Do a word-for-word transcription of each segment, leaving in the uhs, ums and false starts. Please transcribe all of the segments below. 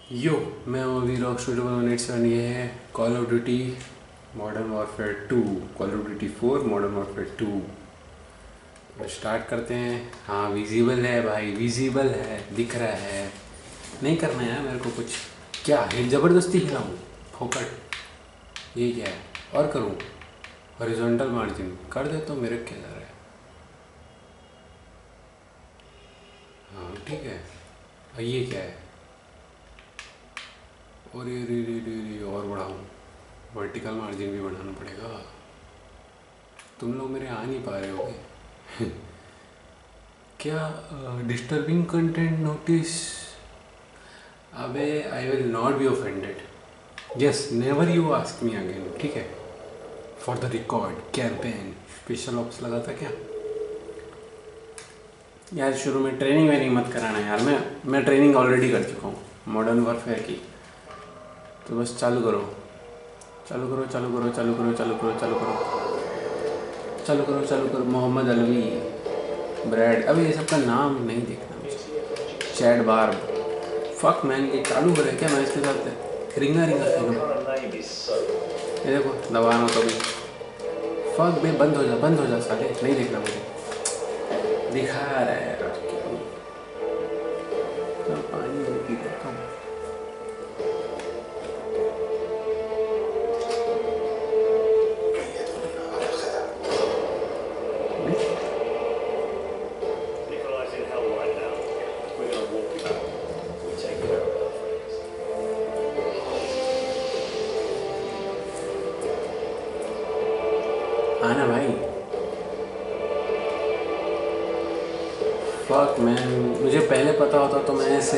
यो मैं हूँ अभी Rock Studio one eight seven. ये है Call of Duty Modern Warfare two, Call of Duty four Modern Warfare two. तो स्टार्ट करते हैं। हाँ विजिबल है भाई, विजिबल है, दिख रहा है। नहीं करना है मेरे को कुछ। क्या है ज़बरदस्ती हिलाऊँ फोकट? ये क्या है? और करूँ हॉरिजॉन्टल मार्जिन कर दे तो मेरे क्या जा रहा है? हाँ ठीक है। और ये क्या है? और ये रे रे रे रे और बढ़ाऊँ, वर्टिकल मार्जिन भी बढ़ाना पड़ेगा। तुम लोग मेरे आ नहीं पा रहे होगे। क्या डिस्टर्बिंग कंटेंट नोटिस? अबे I will not be offended. Yes never you ask me again, ठीक है? For the record campaign special ops लगा था क्या यार? शुरू में ट्रेनिंग वेनिंग मत कराना यार। मैं मैं ट्रेनिंग ऑलरेडी कर चुका हूँ मॉडर्न वॉरफेयर की। तो बस चालू करो चालू करो चालू करो चालू करो चालू करो चालू करो चालू करो चालू करो मोहम्मद अलवी ब्रैड। अभी ये सबका नाम नहीं देखना मुझे। चैड बार फक मैन ये चालू हो रहा है क्या? मैं इसके साथ रिंगा रिंगा रिंगा। ये देखो दबाना तो भी फक बे। बंद हो जा बंद हो जा साले, नहीं देखना मुझे। दिखा रहा है पानी पी देता हूँ। आना भाई। फक मैन, मुझे पहले पता होता तो मैं इसे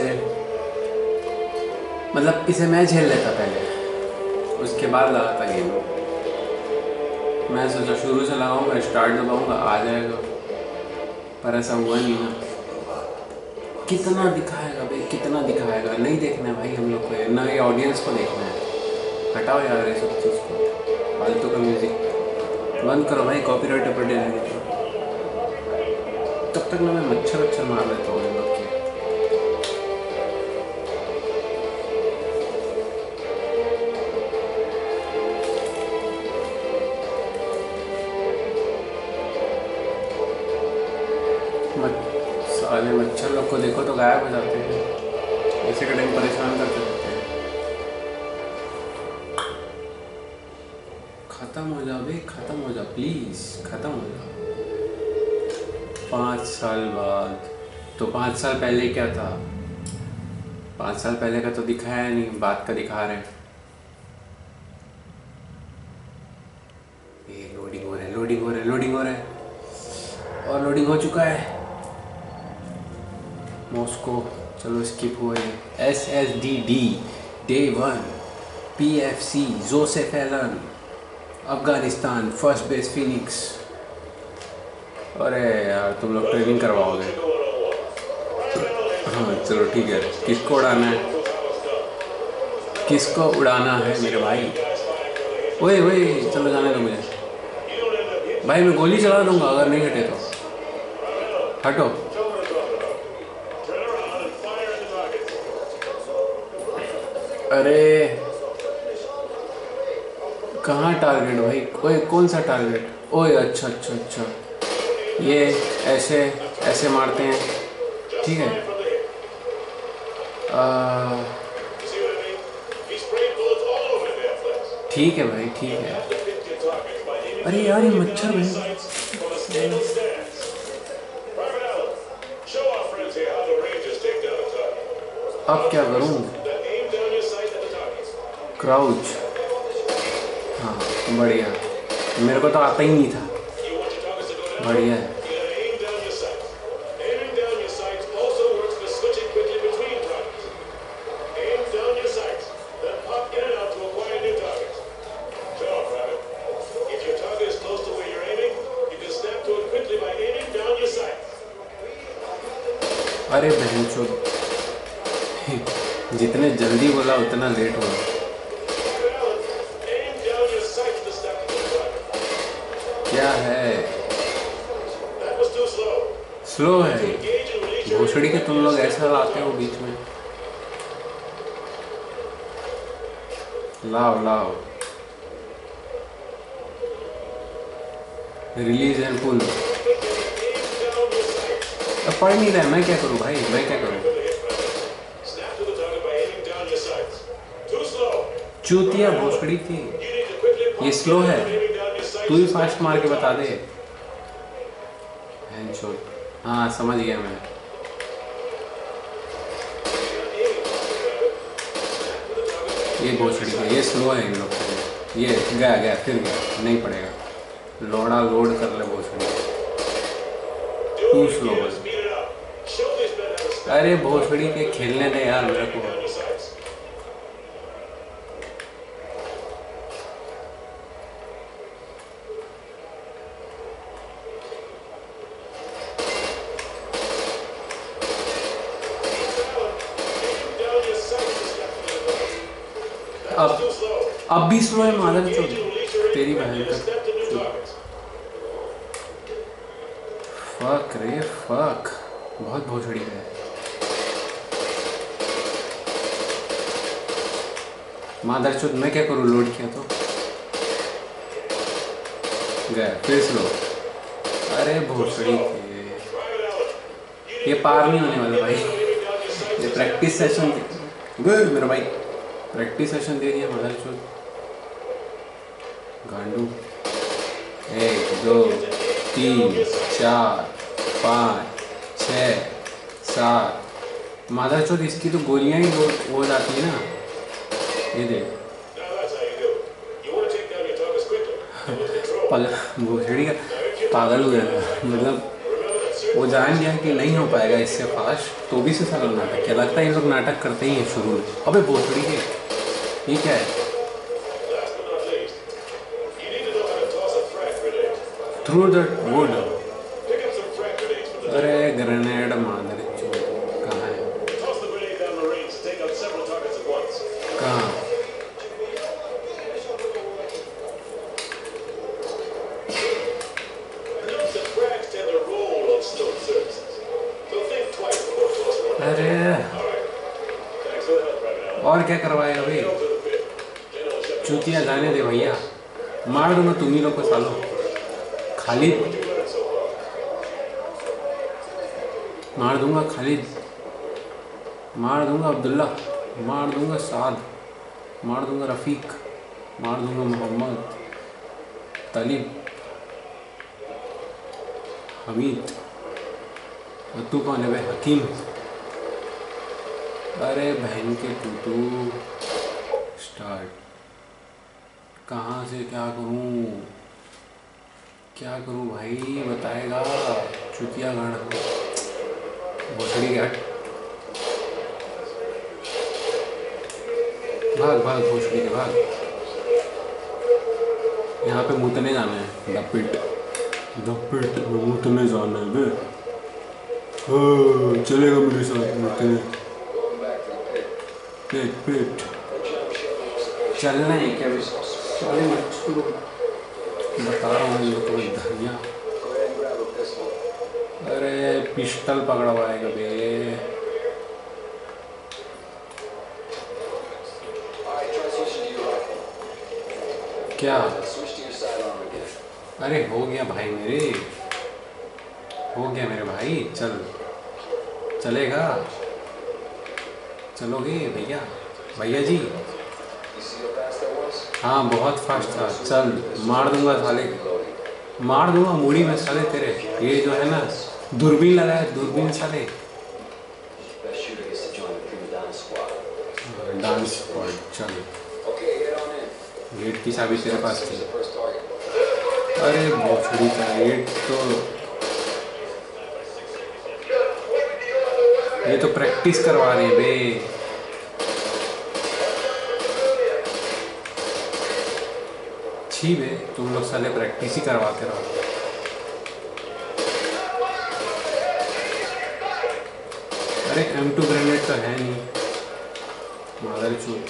मतलब इसे मैं झेल लेता पहले, उसके बाद लगाता गेम। मैं सोचा शुरू से लगाऊंगा, स्टार्ट दबाऊंगा आ जाएगा, पर ऐसा हुआ नहीं ना। कितना दिखाएगा भाई, कितना दिखाएगा? नहीं देखना है भाई हम लोग को, ना ये ऑडियंस को देखना है। हटाओ यार ये सब चीज़ को, फालतू का म्यूज़िक बंद करो भाई, कॉपीराइट पर दे देंगे। तब तक ना मैं मच्छर वच्छर मार लेता हूँ इन लोग के। साले मच्छर लोग को देखो तो गायब हो जाते हैं, ऐसे के टाइम परेशान करते रहते हैं। ख़त्म हो जा भाई, ख़त्म हो जा प्लीज़, ख़त्म हो जा। पाँच साल बाद तो पाँच साल पहले क्या था? पाँच साल पहले का तो दिखाया नहीं, बात का दिखा रहे हैं। ये लोडिंग हो रहा है लोडिंग हो रहा है लोडिंग हो रहा है और लोडिंग हो चुका है। मॉस्को चलो स्किप हुए। S S D D day one, P F C Joseph Allen Afghanistan first base Phoenix. अरे यार तुम लोग ट्रेनिंग करवाओगे? हाँ चलो ठीक है। किसको उड़ाना है? किसको उड़ाना है मेरे भाई? ओए ओए चलो जाने दो मुझे भाई, मैं गोली चला दूंगा अगर नहीं हटे तो। हटो। अरे कहाँ टारगेट भाई? ओए कौन सा टारगेट? ओए अच्छा अच्छा अच्छा, ये ऐसे ऐसे मारते हैं, ठीक है। आ, ठीक है भाई ठीक है। अरे यार ये मच्छर भाई, अब क्या करूँ? क्राउच, हाँ बढ़िया, मेरे को तो आता ही नहीं था। बढ़िया है। अरे बहन चो, जितने जल्दी बोला उतना लेट हुआ। क्या है? स्लो है भोसड़ी के, तुम लोग ऐसा लाते हो बीच में। लाओ लाओ, रिलीज एंड पुल। अब पढ़ नहीं रहा है, मैं क्या करूँ भाई, मैं क्या करूँ। चूतिया भोसड़ी थी, ये स्लो है, तू ही फास्ट मार के बता दे। हैंडशॉट, हाँ समझ गया मैं। ये भोसड़ी है, ये स्लो है इन लोग के लिए। ये गया गया फिर गया, नहीं पड़ेगा, लोड़ा लोड कर ले भोसड़ी, तू स्लो बस। अरे भोसड़ी के खेलने दे यार मेरे को। अब अब भी स्लो है मादर चोद, तेरी बहन का। फक रे फक, बहुत भोसड़ी है। मादर चोद, मैं क्या करूँ, लोड किया तो गया फिर स्लो। अरे भोसड़ी के, ये पार नहीं होने वाला भाई। ये प्रैक्टिस सेशन गुड मेरा भाई, प्रैक्टिस सेशन दे दिया मदर चोद गांडू। एक दो तीन चार पाँच छः सात, मदर चोद इसकी तो गोलियां ही हो, हो जाती है ना। ये देख पल भोसड़ी का पागल हो गया, मतलब वो जान गया कि नहीं हो पाएगा इससे फास्ट, तो भी से सारा नाटक क्या लगता है, इन लोग नाटक करते ही हैं शुरू में। अबे भोसड़ी के, ये क्या है, थ्रू द वुड। अरे ग्रेनेड मादर चोद, कहाँ है, कहाँ, अरे और क्या करवाएगा भाई, चूतिया जाने दे भैया, मार दूंगा तुम ही लोग को सालों। खालिद मार दूंगा, खालिद मार दूंगा, अब्दुल्ला मार दूंगा, साद मार दूंगा, रफ़ीक मार दूंगा, मोहम्मद, तालिब, हमीद। और तू कौन है भाई, हकीम। अरे बहन के टूटू, स्टार्ट, कहाँ से क्या करूँ, क्या करूँ भाई बताएगा, चुतिया गाड़ भोसड़ी के, हट भाग भाग भोसड़ी के भाग। यहाँ पे मुतने जाना है, दपिट दपिट मुतने जाना है बे, चलेगा मेरे साथ मुतने, पेट पेट चलना है क्या, चले मत बता रहा हूँ ये तो धनिया। अरे पिस्टल पकड़वाएगा बे, क्या, अरे हो गया भाई मेरे, हो गया मेरे भाई, चल चलेगा, चलोगे भैया, भैया जी। हाँ बहुत फास्ट था, चल मार दूंगा साले, मार दूंगा मुड़ी में साले तेरे। ये जो है ना दूरबीन लगा है, दूरबीन साले, डांस स्क्वाड। चल गेट की चाबी तेरे पास थी। अरे भोसड़ी का गेट तो, ये तो प्रैक्टिस करवा रहे हैं बे। छी बे, तुम लोग साले प्रैक्टिस ही करवाते रहो। अरे एम टू ग्रेनेड तो है नहीं, मादर चोद।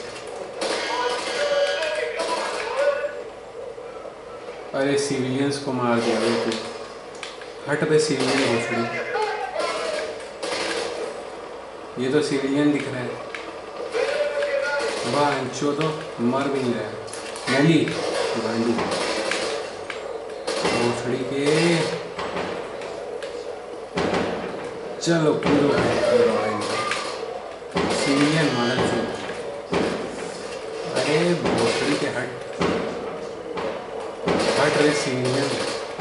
अरे सिविलियंस को मार दिया बे तू, हट बे सिविलियन भोसड़ी, ये तो सिविलियन दिख रहा है, बांचो तो मर भी नहीं रहा नली गांडू भोसड़ी के। चलो कूदो सीनियर मॉडल जो। अरे भोसड़ी के हट हट रहे सीनियर।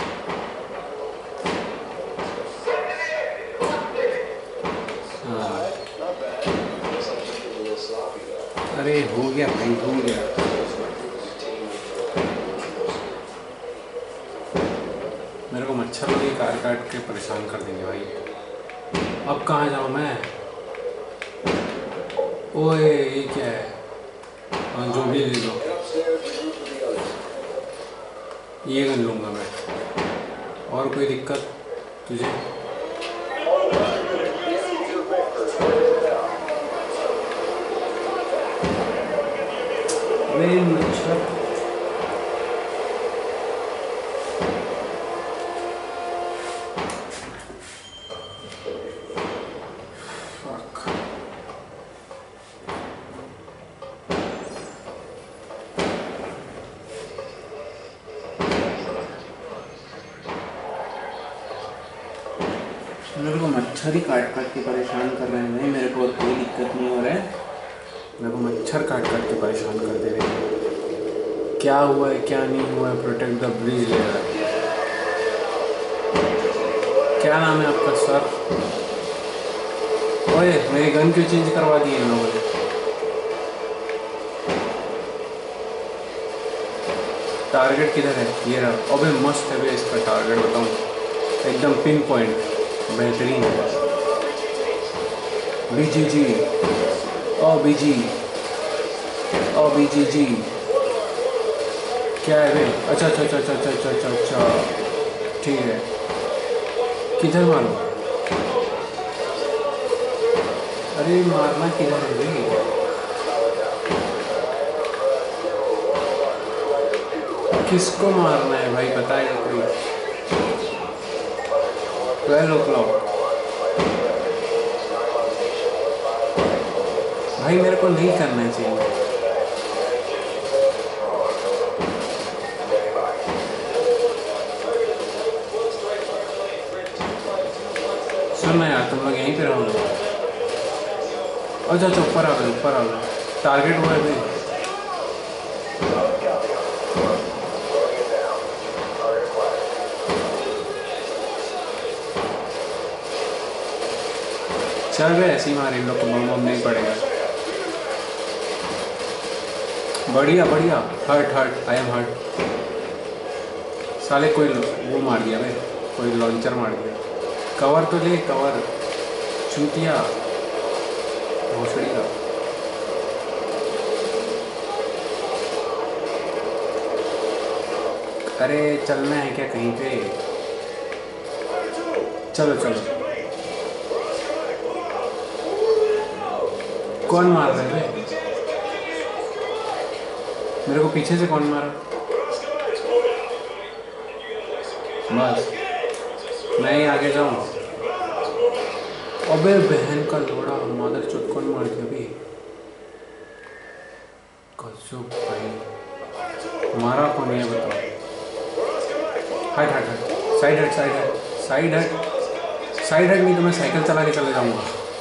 अरे हो गया भाई हो गया। मेरे को मच्छर लोग ये काट काट के परेशान कर देंगे भाई। अब कहाँ जाऊँ मैं? ओए ये क्या है? हाँ जो भी ले लो ये कर लूँगा मैं। और कोई दिक्कत तुझे? अरे मच्छर मेरे को मच्छर ही काट काट के परेशान कर रहे हैं। मेरे को कोई दिक्कत नहीं हो रहा है। मेरे को मच्छर काट काट के परेशान कर दे रहे हैं। क्या हुआ है क्या नहीं हुआ है? प्रोटेक्ट द ब्रिज ले रहा है। क्या नाम है आपका सर? ओए मेरी गन क्यों चेंज करवा दी इन लोगों ने? टारगेट किधर है? ये रहा। अबे मस्त है बे इसका टारगेट बताऊँ एकदम पिन पॉइंट बेहतरीन है। बीजी जी ओ बीजी ओ बीजी जी क्या है बे? अच्छा अच्छा अच्छा अच्छा अच्छा अच्छा अच्छा ठीक है। किधर मारो? अरे मारना किधर है बे? किसको मारना है भाई बताएगा कोई? ट्वेल्व ओ क्लॉक भाई मेरे को नहीं करना चाहिए। सुनना यार तुम लोग यहीं पे रहो। अच्छा अच्छा ऊपर आ गए ऊपर आ गए। टारगेट हुआ है भाई। चल भाई ऐसे ही मारे इन लोग को बम बम नहीं पड़ेगा। बढ़िया बढ़िया hurt hurt I am hurt. साले कोई वो मार दिया भाई कोई लॉन्चर मार दिया। कवर तो ले कवर चूतिया भोसड़ी का। अरे चलना है क्या कहीं पे? चलो चलो। कौन मार रहा है? मेरे को पीछे से कौन मारा? बस मैं ही आगे जाऊँ। अबे बहन का लोड़ा मादर चोट कौन मार दिया अभी? गजब भाई मारा कौन है बताओ? हट हट हट साइड हट साइड हट साइड हट साइड हट नहीं तो मैं साइकिल चला के चले जाऊँगा।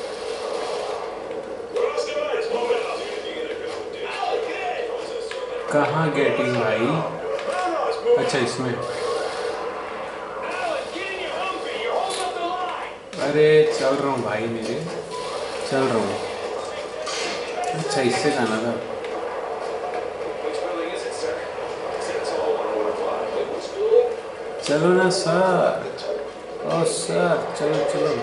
कहाँ गेटिंग भाई? अच्छा इसमें। अरे चल रहा हूँ भाई मेरे चल रहा हूँ। अच्छा इससे जाना था। चलो ना सर। ओ सर चलो चलो।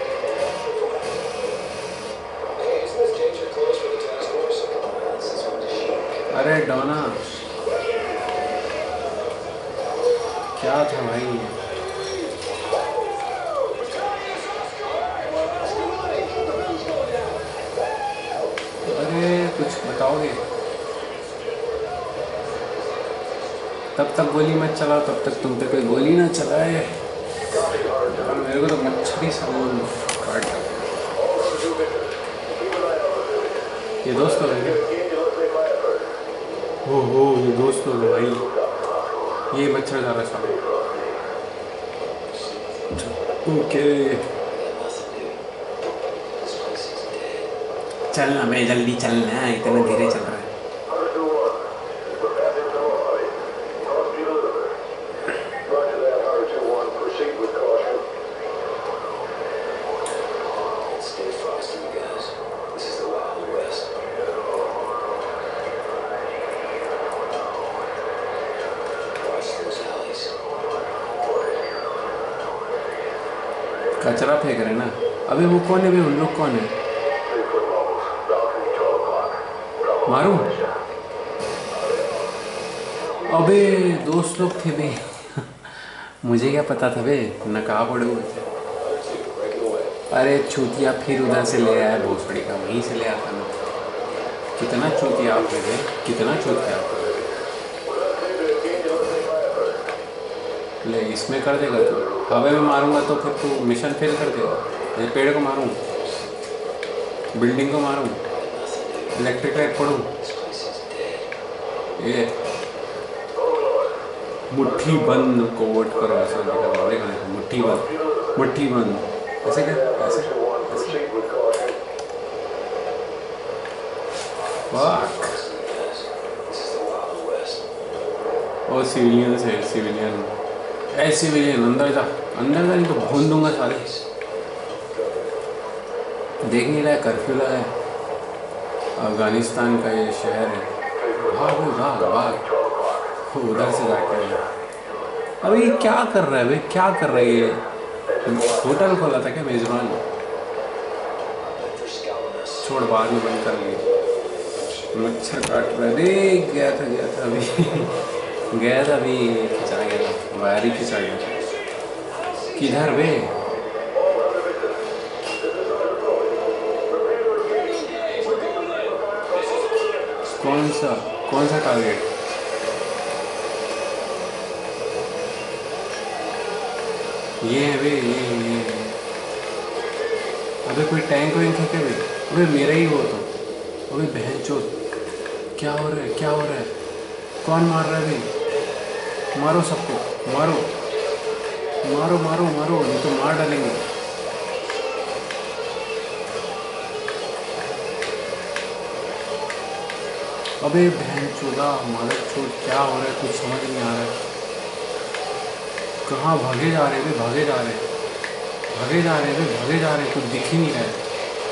अरे डोना क्या था भाई? अरे कुछ बताओगे? तब तक गोली मत चलाओ तब तक तुम पे कोई गोली ना चलाए। मेरे को तो मच्छरी साबुन काट। ये दोस्त लोग हैं क्या? हो हो ये दोस्त लोग हैं भाई, ये मच्छर जा रहा है सामने। ओके चलना मैं जल्दी चलना है, इतना धीरे चल रहा है। कचरा फेंक रहे ना। अबे वो कौन है बे, उन लोग कौन है? मारूं? अबे दोस्त लोग थे बे। मुझे क्या पता था बे, नकाब ओढ़े हुए थे। अरे चूतिया फिर उधर से ले आया भोसड़ी का, वहीं से ले आता मैं। कितना चूतिया आप थे, कितना चूतिया आप ले। इसमें कर देगा तू, हवा में मारूंगा तो फिर तू मिशन फेल कर देगा। ये पेड़ को मारूं, बिल्डिंग को मारूं, इलेक्ट्रिक लाइट फोड़ूं। ये मुट्ठी बंद को वोट करो, ऐसा देखा देखा मुट्ठी बंद, मुट्ठी बंद ऐसे क्या, ऐसे ऐसे। वाह और सिविलियन से सिविलियन, ए सिविलियन अंदर जा, अंदर जा नहीं तो भून दूंगा सारे। देख नहीं रहा है, कर्फ्यू लगा है, अफगानिस्तान का ये शहर है। भाग भाग भाग, उधर से जाके। अबे ये क्या कर रहा है भाई, क्या कर रहा है ये? होटल खोला था क्या मेजबान? छोड़ बाद में बंद कर लिए। मच्छर काट रहा है, अरे गया था गया था अभी गया था अभी, खिंचा गया था, वायर ही खिंचा गया था। किधर बे? कौन सा कौन सा टारगेट? ये है बे, ये ये अबे कोई टैंक वैंक है क्या बे? अबे मेरा ही वो तो। अबे बहन चोद, क्या हो रहा है, क्या हो रहा है? कौन मार रहा है बे? मारो सबको, मारो मारो मारो मारो, नहीं तो मार डालेंगे। अबे बहन चोदा मालक चोद, क्या हो रहा है? कुछ समझ नहीं आ रहा है। कहाँ भागे जा रहे थे, भागे जा रहे भागे जा रहे थे भागे जा रहे, कुछ दिख ही नहीं रहा है।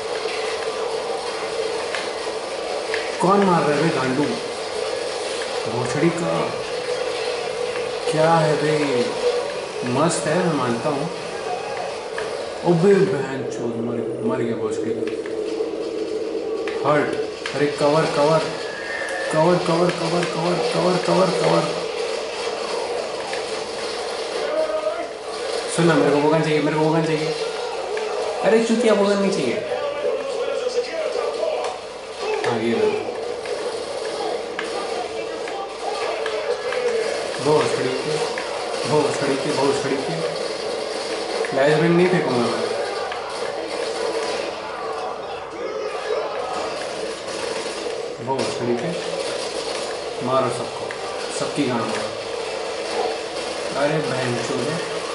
कौन मार रहा है बे गांडू? भोसड़ी का क्या है बे? मस्त है, मैं मानता हूँ। अबे बहन चोद, मर मर गया भोसड़ी का। हर्ट, अरे cover cover cover cover cover cover cover cover cover. सुनना, मेरे को बोगन चाहिए, मेरे को बोगन चाहिए। अरे चुतिया बोगन नहीं चाहिए। हाँ ये बहुत सड़ी के, बहुत सड़ी के, बहुत सड़ी के। फ्लैश बैंग नहीं फेंकूंगा मैं। बहुत सड़ी के, मारो सबको, सबकी गांड मारो। अरे बहन चोद,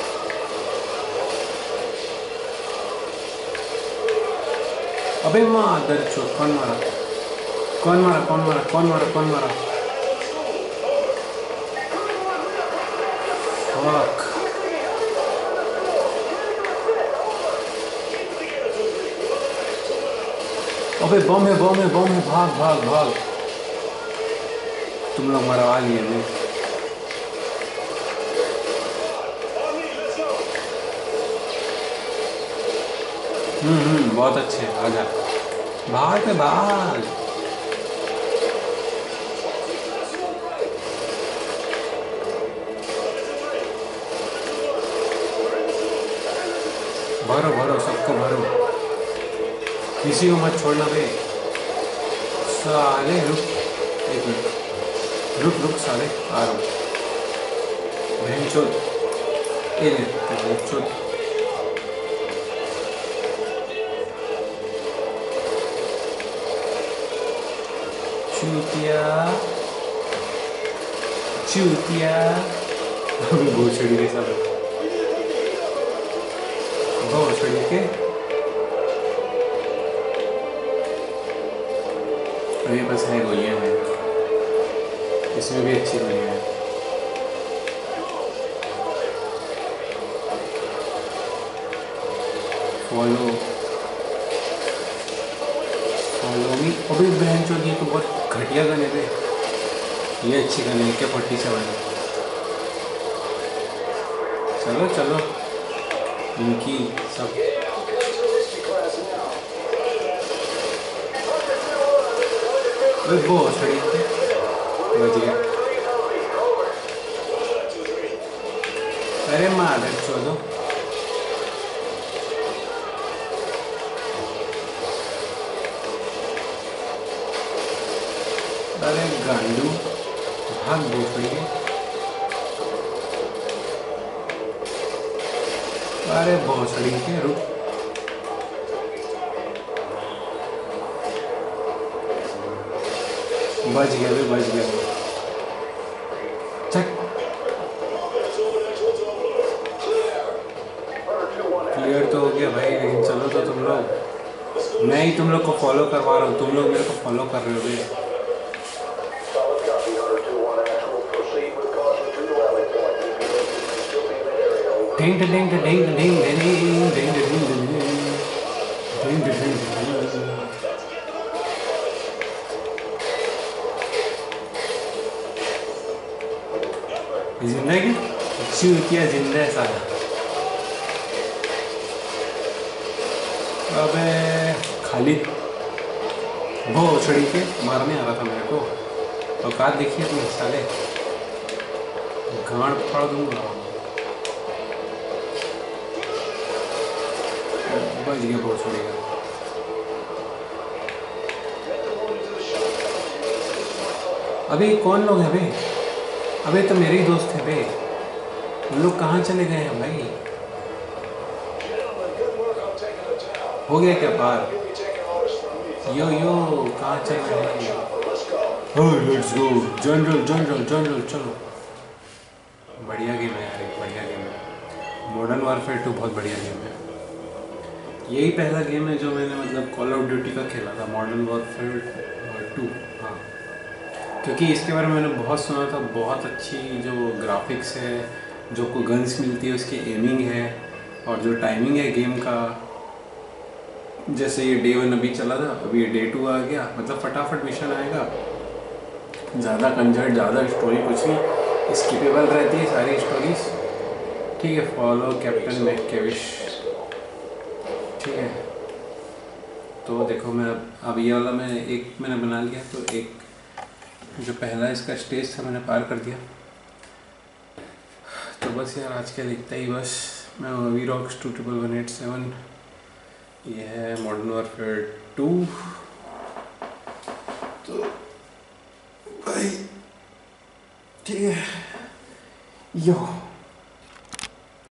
अबे माँ दर चोद। कौन मारा कौन मारा कौन मारा कौन मारा कौन मारा? फक, अबे बम है, बम है, बम है, भाग भाग भाग। तुम लोग मरवा लिए मैं। हम्म हम्म बहुत अच्छे, आजा भाग पे भाग। भरो भरो, सबको भरो, किसी को मत छोड़ना बे। साले रुक, एक मिनट रुक रुक साले, आ रहा हूँ। बहन चोद, ये ले बहन चोद। चूतिया चूतिया भोसड़ी के सब भोसड़ी के अभी बस है गोलियाँ हैं, इसमें भी अच्छी गोलियाँ हैं। Follow follow me. अभी बहन चो ये तो बहुत घटिया गन है बे। ये अच्छी गन है, क्या फोर्टी सेवन। चलो चलो इनकी सब बहुत सड़ी बच गया। अरे मार चलो अरे गांडू भाग भोसड़ी है। अरे भोसड़ी के रुक। बच गया भी बच गया। चक क्लियर तो हो गया भाई, लेकिन चलो तो तुम लोग, मैं ही तुम लोग को फॉलो करवा रहा हूँ, तुम लोग मेरे को फॉलो कर रहे हो भैया। ढिंग ढिंग ढिंग ढिंग ढिंग ढिंग ढिंग ढिंग ढिंग। जिंदगी अच्छी होती है, जिंदा है सारा। अबे खाली वो छड़ी के मारने आ रहा था मेरे को, औकात देखिए तुम साले, गांड फाड़ दूंगा। बच गया बहुत छोड़ेगा। अबे कौन लोग हैं बे? अबे तो मेरे ही दोस्त है बे, उन लोग कहाँ चले गए हैं भाई? हो गया क्या पार? यो यो कहाँ चल रहे हैं? Oh let's go general general general. चलो बढ़िया गेम है यार, एक बढ़िया गेम है। मॉडर्न वारफेयर टू बहुत बढ़िया गेम है। यही पहला गेम है जो मैंने मतलब कॉल ऑफ ड्यूटी का खेला था, मॉडर्न वारफेयर टू। हाँ, क्योंकि इसके बारे में मैंने बहुत सुना था, बहुत अच्छी जो ग्राफिक्स है, जो को गन्स मिलती है उसकी एमिंग है, और जो टाइमिंग है गेम का। जैसे ये डे वन अभी चला था, अभी ये डे टू आ गया, मतलब फटाफट मिशन आएगा, ज़्यादा कंजर्ट, ज़्यादा स्टोरी कुछ नहीं, स्किपेबल रहती है सारी स्टोरीज। ठीक है, फॉलो कैप्टन मैककेविश। ठीक है, तो देखो मैं अब ये वाला मैं एक मैंने बना लिया, तो एक जो पहला इसका स्टेज था मैंने पार कर दिया। तो बस यार आज के देखता ही बस मैं we rocks two triple one eight seven, ये है मॉडर्न वारफेयर टू। तो भाई ठीक है, यो